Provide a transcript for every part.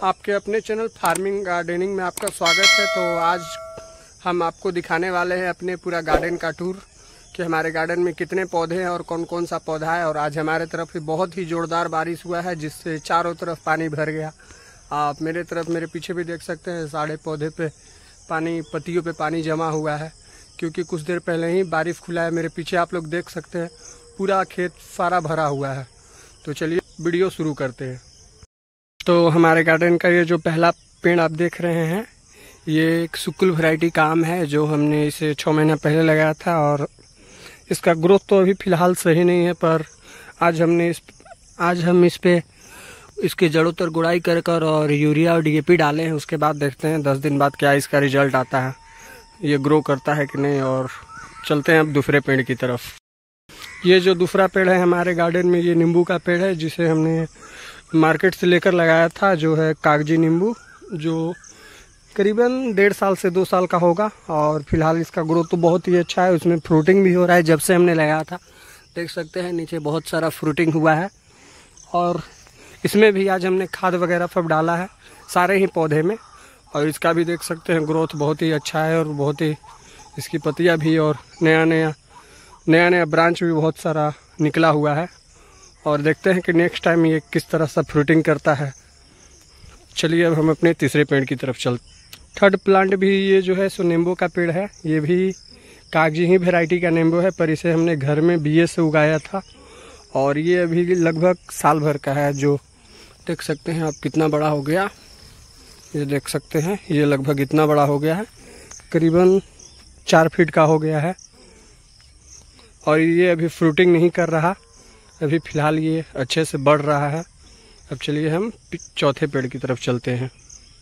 आपके अपने channel farming gardening में आपका स्वागत है। तो आज हम आपको दिखाने वाले हैं अपने पूरा गार्डन का टूर कि हमारे गार्डन में कितने पौधे हैं और कौन कौन सा पौधा है। और आज हमारे तरफ बहुत ही ज़ोरदार बारिश हुआ है जिससे चारों तरफ पानी भर गया। आप मेरे तरफ मेरे पीछे भी देख सकते हैं, सारे पौधे पे पानी, पत्तियों पे पानी जमा हुआ है क्योंकि कुछ देर पहले ही बारिश खुला है। मेरे पीछे आप लोग देख सकते हैं पूरा खेत सारा भरा हुआ है। तो चलिए वीडियो शुरू करते हैं। तो हमारे गार्डन का ये जो पहला पेड़ आप देख रहे हैं, ये एक सुकुल वैरायटी का आम है जो हमने इसे 6 महीना पहले लगाया था। और इसका ग्रोथ तो अभी फ़िलहाल सही नहीं है, पर आज हम इस पे इसके जड़ों पर गुड़ाई कर और यूरिया और डीएपी डाले हैं। उसके बाद देखते हैं 10 दिन बाद क्या इसका रिजल्ट आता है, ये ग्रो करता है कि नहीं। और चलते हैं अब दूसरे पेड़ की तरफ। ये जो दूसरा पेड़ है हमारे गार्डन में, ये नींबू का पेड़ है जिसे हमने मार्केट से लेकर लगाया था, जो है कागजी नींबू, जो करीबन 1.5 साल से 2 साल का होगा। और फिलहाल इसका ग्रोथ तो बहुत ही अच्छा है, उसमें फ्रूटिंग भी हो रहा है। जब से हमने लगाया था देख सकते हैं नीचे बहुत सारा फ्रूटिंग हुआ है। और इसमें भी आज हमने खाद वगैरह सब डाला है सारे ही पौधे में। और इसका भी देख सकते हैं ग्रोथ बहुत ही अच्छा है और बहुत ही इसकी पत्तियाँ भी और नया ब्रांच भी बहुत सारा निकला हुआ है। और देखते हैं कि नेक्स्ट टाइम ये किस तरह से फ्रूटिंग करता है। चलिए अब हम अपने तीसरे पेड़ की तरफ थर्ड प्लांट भी ये जो है सो नींबू का पेड़ है। ये भी कागजी ही वैरायटी का नींबू है, पर इसे हमने घर में बीए से उगाया था। और ये अभी लगभग साल भर का है, जो देख सकते हैं आप कितना बड़ा हो गया। ये देख सकते हैं ये लगभग इतना बड़ा हो गया है, करीबन 4 फीट का हो गया है। और ये अभी फ्रूटिंग नहीं कर रहा, अभी फ़िलहाल ये अच्छे से बढ़ रहा है। अब चलिए हम चौथे पेड़ की तरफ चलते हैं।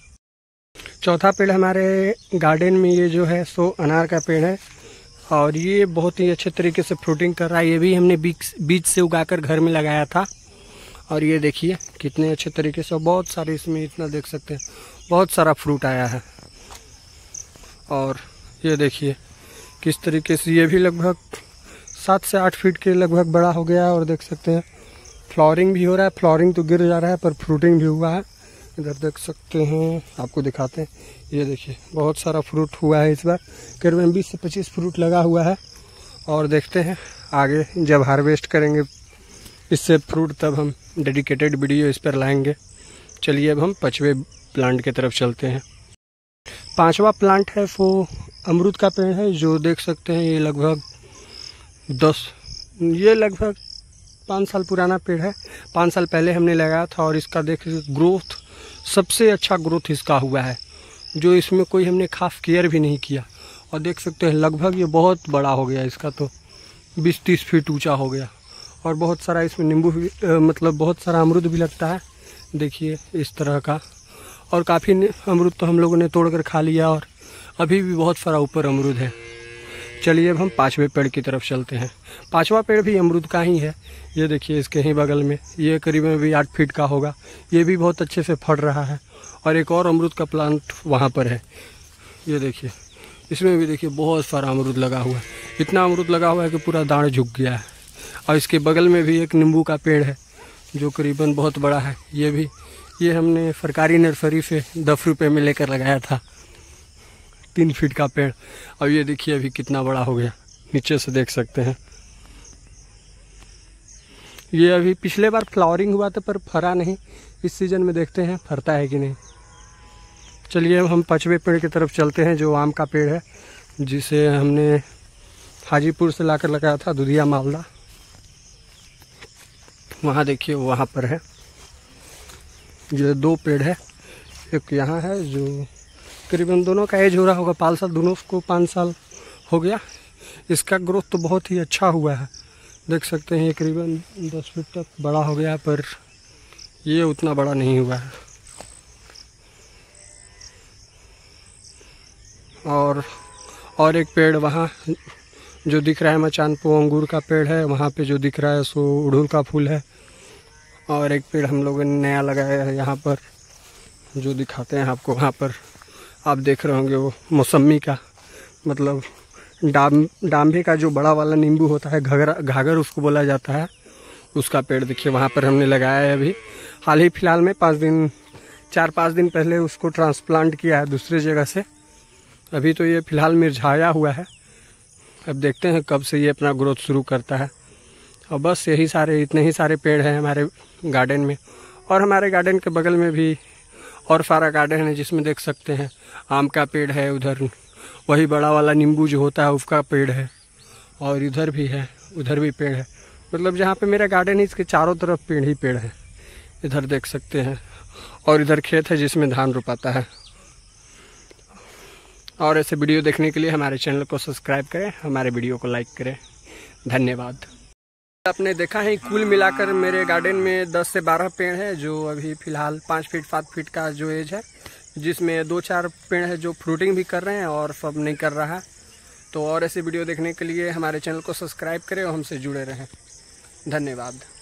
चौथा पेड़ हमारे गार्डन में ये जो है सो अनार का पेड़ है और ये बहुत ही अच्छे तरीके से फ्रूटिंग कर रहा है। ये भी हमने बीज से उगाकर घर में लगाया था। और ये देखिए कितने अच्छे तरीके से, बहुत सारे इसमें इतना देख सकते हैं बहुत सारा फ्रूट आया है। और ये देखिए किस तरीके से ये भी लगभग 7 से 8 फीट के लगभग बड़ा हो गया है। और देख सकते हैं फ्लावरिंग भी हो रहा है, फ्लावरिंग तो गिर जा रहा है पर फ्रूटिंग भी हुआ है। इधर देख सकते हैं, आपको दिखाते हैं, ये देखिए बहुत सारा फ्रूट हुआ है इस बार, करीबन 20 से 25 फ्रूट लगा हुआ है। और देखते हैं आगे जब हार्वेस्ट करेंगे इससे फ्रूट तब हम डेडिकेटेड वीडियो इस पर लाएंगे। चलिए अब हम 5वें प्लांट की तरफ चलते हैं। 5वां प्लांट है वो अमरूद का पेड़ है, जो देख सकते हैं ये लगभग 5 साल पुराना पेड़ है। 5 साल पहले हमने लगाया था और इसका देखिए ग्रोथ, सबसे अच्छा ग्रोथ इसका हुआ है, जो इसमें कोई हमने खास केयर भी नहीं किया। और देख सकते हैं लगभग ये बहुत बड़ा हो गया, इसका तो 20-30 फीट ऊंचा हो गया। और बहुत सारा इसमें नींबू भी मतलब बहुत सारा अमरूद भी लगता है, देखिए इस तरह का। और काफ़ी अमरूद तो हम लोगों ने तोड़ कर खा लिया और अभी भी बहुत सारा ऊपर अमरूद है। चलिए अब हम 5वें पेड़ की तरफ चलते हैं। 5वां पेड़ भी अमरूद का ही है, ये देखिए इसके ही बगल में, ये करीबन भी 8 फीट का होगा। ये भी बहुत अच्छे से फट रहा है। और एक और अमरूद का प्लांट वहाँ पर है, ये देखिए इसमें भी देखिए बहुत सारा अमरूद लगा हुआ है। इतना अमरूद लगा हुआ है कि पूरा दांड झुक गया है। और इसके बगल में भी एक नींबू का पेड़ है जो करीबन बहुत बड़ा है। ये हमने सरकारी नर्सरी से 10 रुपये में लेकर लगाया था, 3 फीट का पेड़। और ये देखिए अभी कितना बड़ा हो गया, नीचे से देख सकते हैं। ये अभी पिछले बार फ्लावरिंग हुआ था पर फरा नहीं, इस सीजन में देखते हैं फरता है कि नहीं। चलिए हम 5वें पेड़ की तरफ चलते हैं, जो आम का पेड़ है, जिसे हमने हाजीपुर से लाकर लगाया था, दुधिया मालदा। वहाँ देखिए वहाँ पर है, ये 2 पेड़ है, एक यहाँ है जो करीबन दोनों का एज हो रहा होगा 5 साल, दोनों को 5 साल हो गया। इसका ग्रोथ तो बहुत ही अच्छा हुआ है, देख सकते हैं ये करीबन 10 फीट तक बड़ा हो गया, पर ये उतना बड़ा नहीं हुआ है। और एक पेड़ वहाँ जो दिख रहा है मचान पे, अंगूर का पेड़ है, वहाँ पे जो दिख रहा है सो उड़हुल का फूल है। और एक पेड़ हम लोगों ने नया लगाया है यहाँ पर, जो दिखाते हैं आपको। वहाँ पर आप देख रहे होंगे वो मौसम्मी का, मतलब डांभे का जो बड़ा वाला नींबू होता है, घाघर उसको बोला जाता है, उसका पेड़ देखिए वहाँ पर हमने लगाया है। अभी हाल ही फिलहाल में 5 दिन 4-5 दिन पहले उसको ट्रांसप्लांट किया है दूसरी जगह से। अभी तो ये फिलहाल मुरझाया हुआ है, अब देखते हैं कब से ये अपना ग्रोथ शुरू करता है। और बस इतने ही सारे पेड़ हैं हमारे गार्डन में। और हमारे गार्डन के बगल में भी और सारा गार्डन है जिसमें देख सकते हैं आम का पेड़ है, उधर वही बड़ा वाला नींबू जो होता है उसका पेड़ है, और इधर भी है, उधर भी पेड़ है। मतलब जहाँ पे मेरा गार्डन है इसके चारों तरफ पेड़ ही पेड़ है, इधर देख सकते हैं। और इधर खेत है जिसमें धान रोपाता है। और ऐसे वीडियो देखने के लिए हमारे चैनल को सब्सक्राइब करें, हमारे वीडियो को लाइक करें। धन्यवाद। आपने देखा है कुल मिलाकर मेरे गार्डन में 10 से 12 पेड़ है, जो अभी फ़िलहाल 5 फीट 7 फीट का जो एज है, जिसमें 2-4 पेड़ है जो फ्रूटिंग भी कर रहे हैं और सब नहीं कर रहा है। तो और ऐसे वीडियो देखने के लिए हमारे चैनल को सब्सक्राइब करें और हमसे जुड़े रहें। धन्यवाद।